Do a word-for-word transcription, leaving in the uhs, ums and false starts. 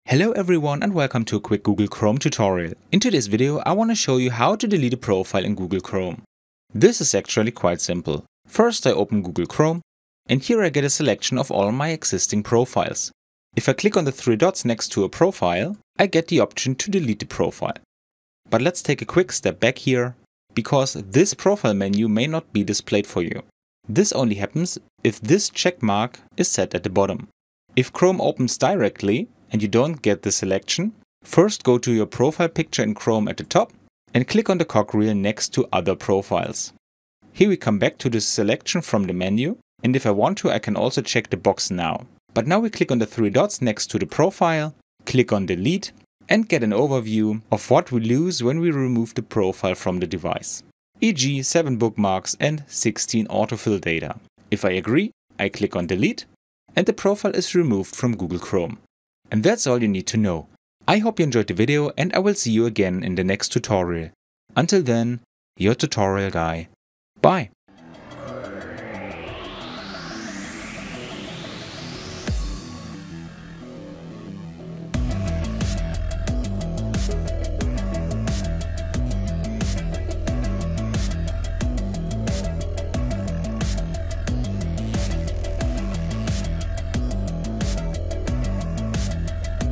Hello everyone and welcome to a quick Google Chrome tutorial. In today's video I want to show you how to delete a profile in Google Chrome. This is actually quite simple. First I open Google Chrome and here I get a selection of all my existing profiles. If I click on the three dots next to a profile, I get the option to delete the profile. But let's take a quick step back here, because this profile menu may not be displayed for you. This only happens if this check mark is set at the bottom. If Chrome opens directly and you don't get the selection, first go to your profile picture in Chrome at the top and click on the cogwheel next to Other Profiles. Here we come back to the selection from the menu, and if I want to I can also check the box now. But now we click on the three dots next to the profile, click on Delete and get an overview of what we lose when we remove the profile from the device. for example seven bookmarks and sixteen autofill data. If I agree, I click on Delete and the profile is removed from Google Chrome. And that's all you need to know. I hope you enjoyed the video and I will see you again in the next tutorial. Until then, your tutorial guy. Bye!